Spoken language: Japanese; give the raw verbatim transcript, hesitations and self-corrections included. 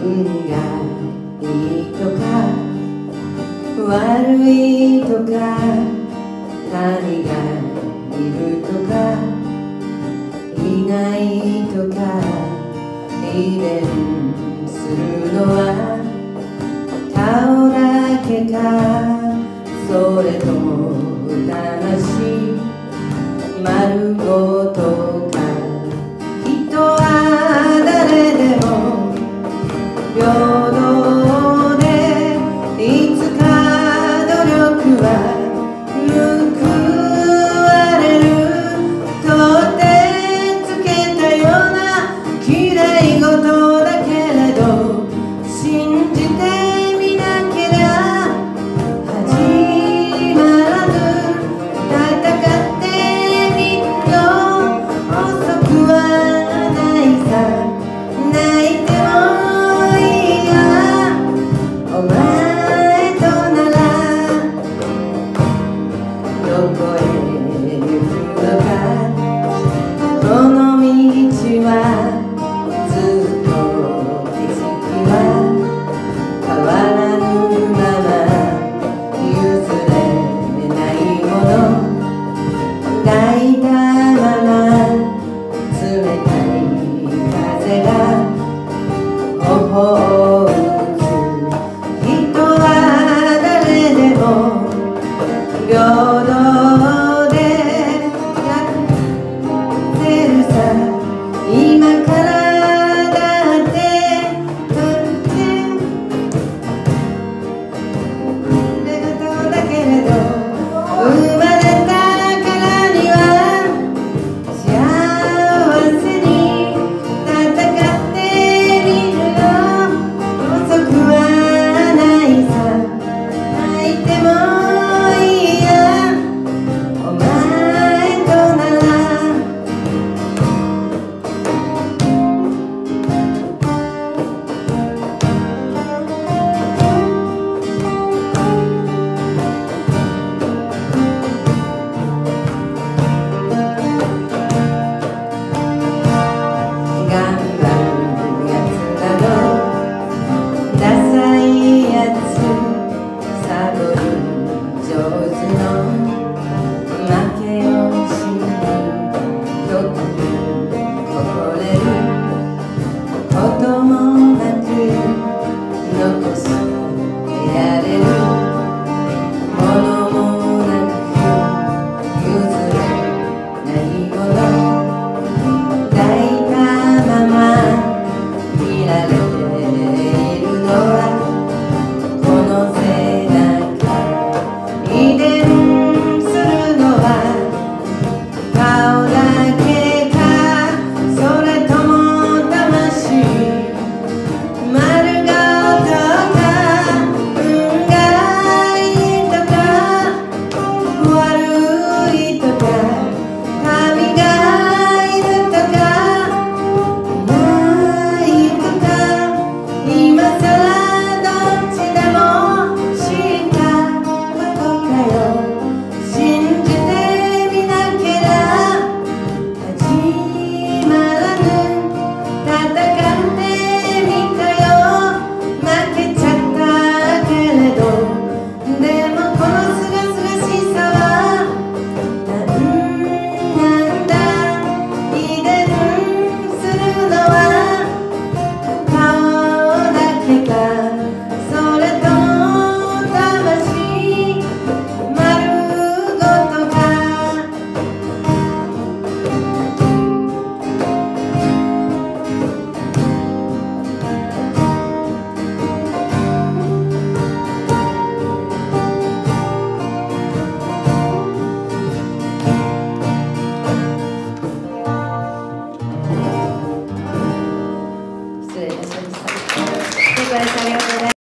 運がいいとか悪いとか何がいるとかいないとか遺伝するのは顔だけかそれとも魂丸ごとか人は誰でも平等でいつか努力は報われるとってつけたような綺麗事だけれど信じてみなけりゃ始まらぬ戦ってみるよ遅くはないさ泣いてもいいやお前とならどこへ行くのかこの道はずっと景色は変わらぬまま譲れないもの抱いたまま冷たい風が頬を打つ人は誰でも平等